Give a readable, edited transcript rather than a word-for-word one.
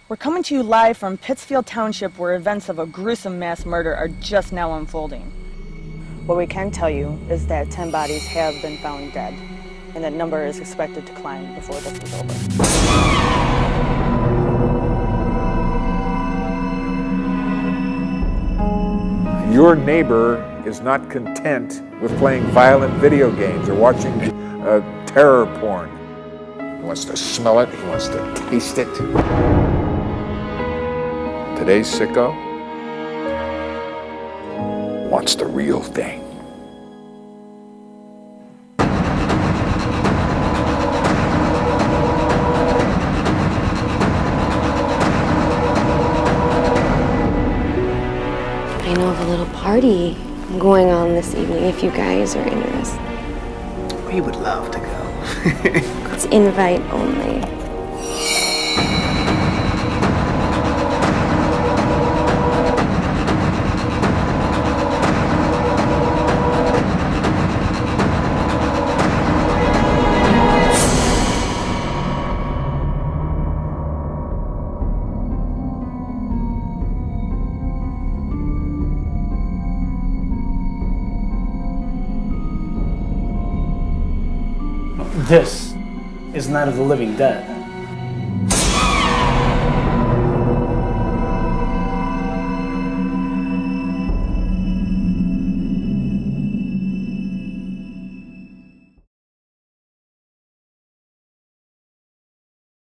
We're coming to you live from Pittsfield Township, where events of a gruesome mass murder are just now unfolding. What we can tell you is that 10 bodies have been found dead, and that number is expected to climb before this is over. Your neighbor is not content with playing violent video games or watching terror porn. He wants to smell it, he wants to taste it. Today's sicko wants the real thing. I know of a little party going on this evening if you guys are interested. We would love to go. It's invite only. This is Night of the Living Dead.